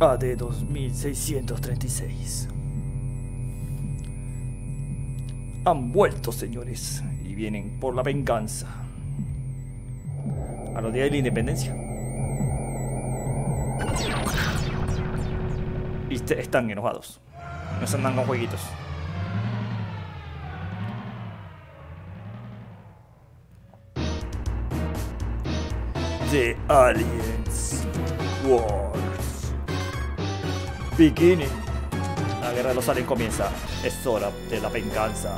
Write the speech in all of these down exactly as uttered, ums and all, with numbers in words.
A D dos mil seiscientos treinta y seis. Han vuelto, señores, y vienen por la venganza. A los días de la independencia. Y están enojados. No se andan con jueguitos. The Aliens Wars beginning. La guerra de los aliens comienza. Es hora de la venganza.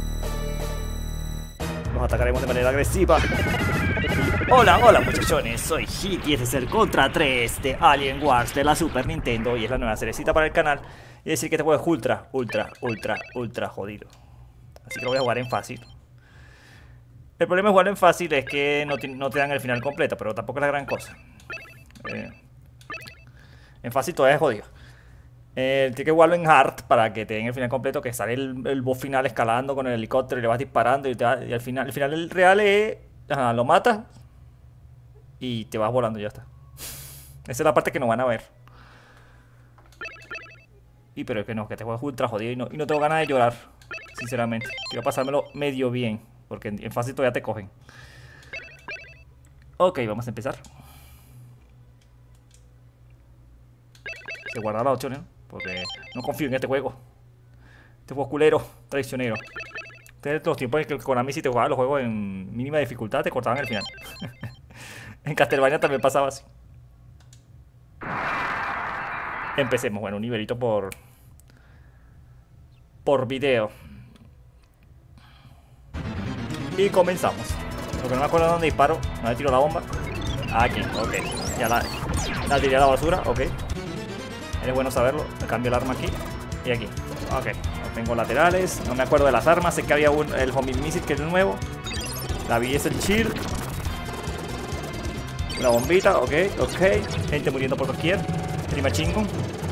Los atacaremos de manera agresiva. Hola, hola muchachones, soy Hit y este es el Contra tres de Alien Wars de la Super Nintendo. Y es la nueva cerecita para el canal. Y decir que este juego es ultra, ultra, ultra, ultra jodido. Así que lo voy a jugar en fácil. El problema de jugarlo en fácil es que no te, no te dan el final completo, pero tampoco es la gran cosa. Eh, en fácil todavía es jodido. Eh, tienes que jugarlo en hard para que te den el final completo, que sale el, el boss final escalando con el helicóptero y le vas disparando y, te va, y al final, el final el real es, ajá, lo matas y te vas volando y ya está. Esa es la parte que no van a ver. Y pero es que no, que este juego es ultra jodido y no, y no tengo ganas de llorar, sinceramente. Quiero pasármelo medio bien. Porque en fácil todavía te cogen. Ok, vamos a empezar. Se guarda las opciones, ¿no? Porque no confío en este juego. Este juego es culero, traicionero. Este es los tiempos en que Konami, si te jugaba los juegos en mínima dificultad, te cortaban el final. En Castlevania también pasaba así. Empecemos, bueno, un nivelito por Por video. Y comenzamos. Lo que no me acuerdo de dónde disparo. No le tiro la bomba. Aquí, ok. Ya la, la tiré a la basura, ok. Es bueno saberlo. Me cambio el arma aquí y aquí. Ok. No tengo laterales. No me acuerdo de las armas. Sé que había un, el homing missile, que es el nuevo. La V es el shield. La bombita, ok, ok. Gente muriendo por doquier. Prima chingo.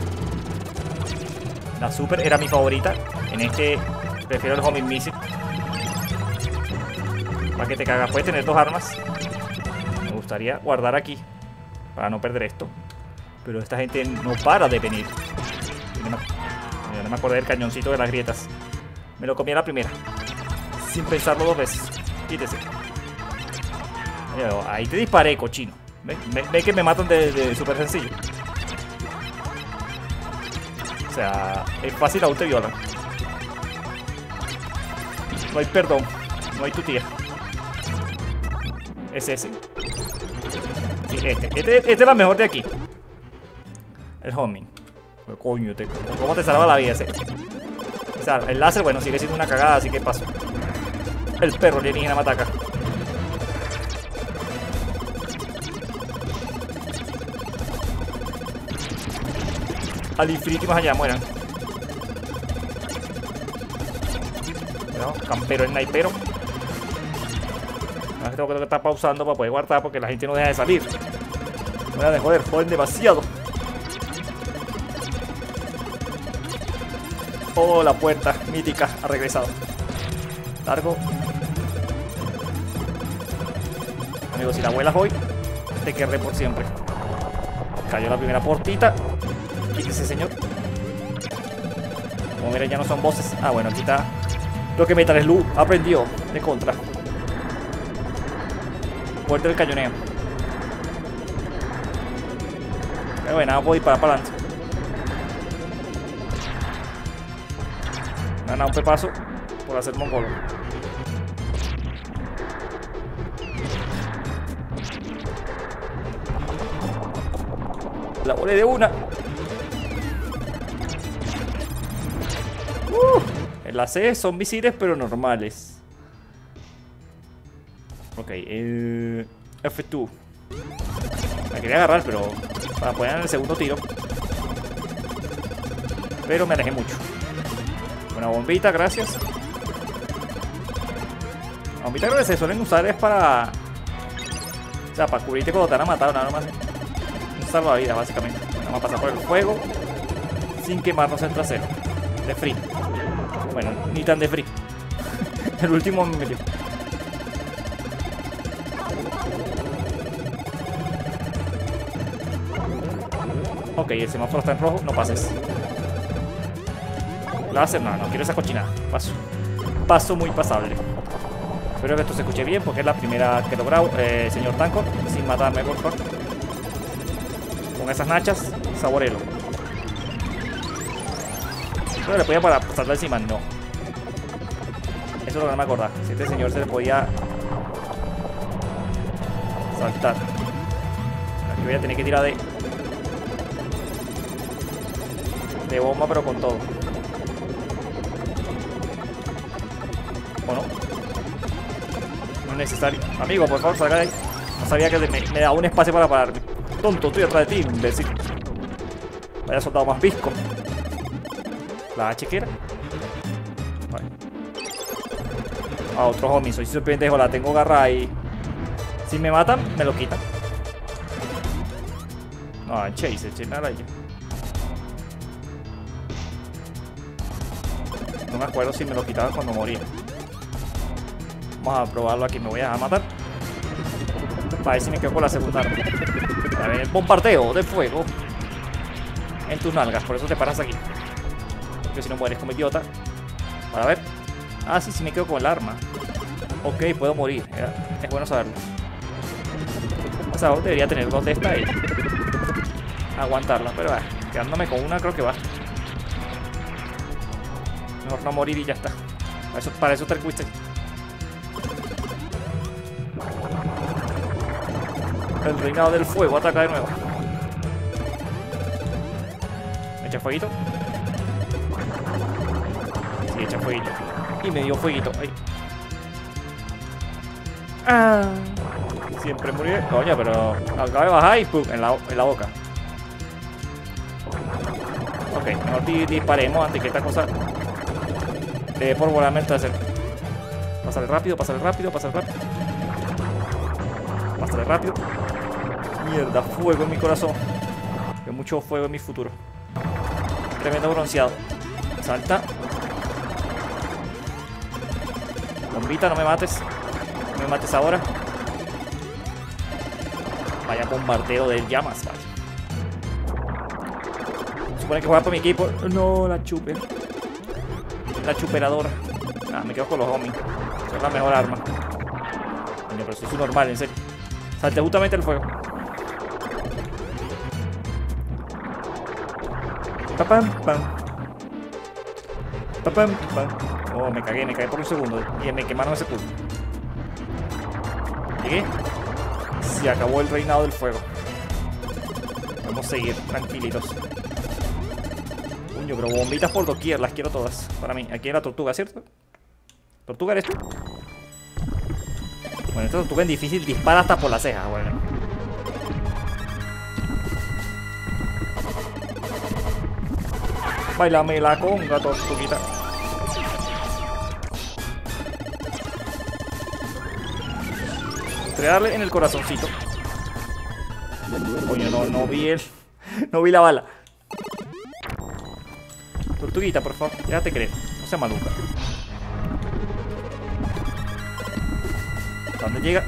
La super era mi favorita. En este prefiero el homing missile. Para que te cagas, puedes tener dos armas. Me gustaría guardar aquí para no perder esto. Pero esta gente no para de venir. No me, no me acordé del cañoncito de las grietas. Me lo comí a la primera, sin pensarlo dos veces. Quítese. Ahí te disparé, cochino. Ve, ve, ve que me matan de, de súper sencillo. O sea, es fácil, aún te violan. No hay perdón. No hay tu tía. Es ese. Sí, este. Este, este es la mejor de aquí. El homing. Pero coño, te, ¿cómo te salva la vida ese? O sea, el láser, bueno, sigue siendo una cagada, así que paso. El perro alienígena me ataca. Al infinito y más allá, mueran. Cuidado, campero, snipero. Tengo que estar pausando para poder guardar porque la gente no deja de salir. No deja de joder, joden demasiado. Oh, la puerta mítica ha regresado. Largo. Amigos, si la vuelas hoy, te querré por siempre. Cayó la primera portita. Quítese, señor. Como miren, ya no son voces. Ah, bueno, aquí está lo que Metal Slug aprendió de Contra. Fuerte el cañoneo. Pero bueno, nada, puedo disparar para adelante. Me han dado un pepazo por hacer mongolo. La volé de una. Uh, en la C son misiles, pero normales. Ok, el F dos. La quería agarrar, pero para poner en el segundo tiro. Pero me alejé mucho. Una bombita, gracias. La bombita creo que se suelen usar es para... O sea, para cubrirte cuando te van a matar, nada más. Un salvavidas, básicamente. Vamos a pasar por el fuego sin quemarnos el trasero. De free. Bueno, ni tan de free. El último me metió. Ok, el semáforo está en rojo, no pases. Láser, no, no quiero esa cochinada. Paso. Paso muy pasable. Espero que esto se escuche bien porque es la primera que lo grabo. Eh, señor Tanco, sin matarme, por favor. Con esas nachas, saborelo. ¿No le podía para saltar encima? No. Eso es lo que no me acordaba. Si este señor se le podía saltar. Aquí voy a tener que tirar de de bomba, pero con todo. ¿O no? No es necesario. Amigo, por favor, salga de ahí. No sabía que me, me daba un espacio para pararme. Tonto, estoy atrás de ti, imbécil. Vaya soldado más visco. La H que era. Vale. Ah, otro homie. Soy súper pendejo. La tengo agarrada y si me matan, me lo quitan. No, Chase, Chase me la ya. No me acuerdo si me lo quitaban cuando moría. Vamos a probarlo aquí. Me voy a dejar matar para ver si me quedo con la segunda arma. A ver, el bombardeo de fuego en tus nalgas. Por eso te paras aquí. Porque si no mueres como idiota. Para ver. Ah, sí, sí me quedo con el arma. Ok, puedo morir. Es bueno saberlo. O sea, debería tener dos de estas y aguantarla. Pero va, quedándome con una creo que va. Mejor no morir y ya está. Para eso, para eso te recuiste. El reinado del fuego ataca de nuevo. Echa fueguito. Sí, echa fueguito. Y me dio fueguito. Ahí. Ah. Siempre murió. Coño, pero acaba de bajar y pum, en la, en la boca. Ok, mejor disparemos antes que esta cosa le dé por volarme el trasero. Pásale rápido, pásale rápido, pásale rápido. Pásale rápido. Mierda, fuego en mi corazón. Hay mucho fuego en mi futuro. Tremendo bronceado. Salta. Bombita, no me mates. No me mates ahora. Vaya bombardeo de llamas, vaya. Supone que juega para mi equipo. No, la chupe. La chuperadora. Ah, me quedo con los homies. Esa es la mejor arma. Coño, pero eso es normal, en serio. Salte justamente el fuego. Papam, pam. Papam, pam. Oh, me cagué, me cagué por un segundo. Y me quemaron ese culo. Llegué. Se acabó el reinado del fuego. Podemos seguir tranquilitos. Coño, pero bombitas por doquier, las quiero todas. Para mí, aquí era tortuga, ¿cierto? ¿Tortuga eres tú? Bueno, esta tortuga en difícil dispara hasta por las cejas, bueno. Bailame la conga, tortuguita. Entregarle en el corazoncito. Coño, no, no vi el... No vi la bala. Tortuguita, por favor, déjate creer. No sea maluca. ¿Dónde llega?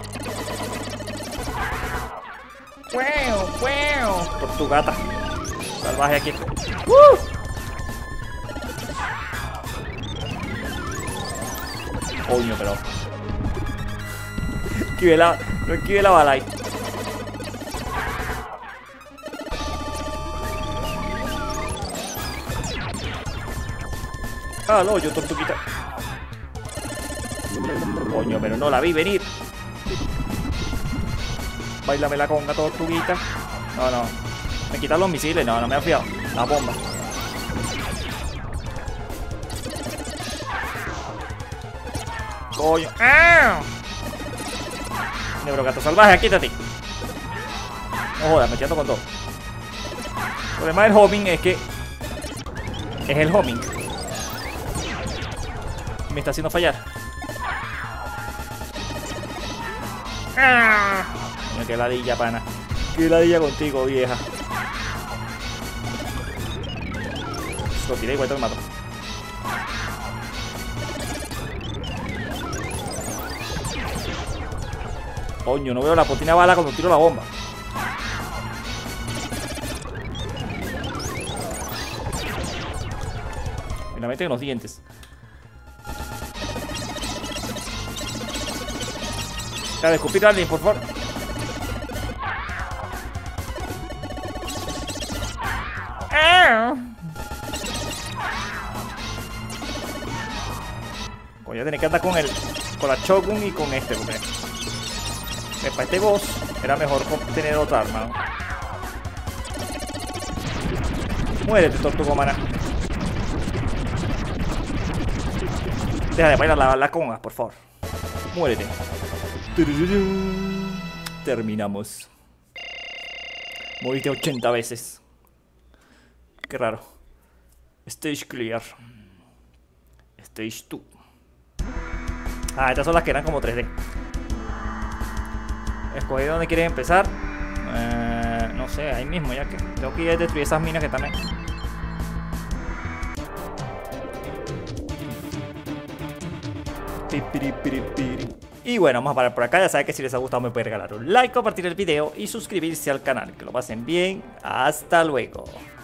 ¡Wow! ¡Wow! Tortugata. Salvaje aquí. ¡Uh! Coño, pero... Esquive la... No esquive la bala ahí. Ah, no, yo tortuguita. Coño, pero no la vi venir. Báilame la conga, tortuguita. No, no. Me quitan los misiles. No, no me ha fiado. La bomba. Coño. ¡Ah! Negro gato salvaje, quítate. No jodas, me quedo con todo. El problema del homing es que es el homing. Me está haciendo fallar. ¡Ah! Mira, qué ladilla, pana. Qué ladilla contigo, vieja. Lo tiré igual te lo mato. Coño, no veo la potina bala cuando tiro la bomba. Y la meten en los dientes. Deja de escupir a alguien, por favor. Voy a tener que andar con el con la Shogun y con este, porque para este boss era mejor tener otra arma, ¿no? Muérete, tortuga humana. Deja de bailar la, la conga, por favor. Muérete. Terminamos. Moriste ochenta veces. Qué raro. Stage clear. Stage dos. Ah, estas son las que eran como tres D. Escogí dónde quieres empezar. Eh, no sé, ahí mismo, ya que tengo que ir a destruir esas minas que están ahí. Y bueno, vamos a parar por acá. Ya saben que si les ha gustado me pueden regalar un like, compartir el video y suscribirse al canal. Que lo pasen bien. Hasta luego.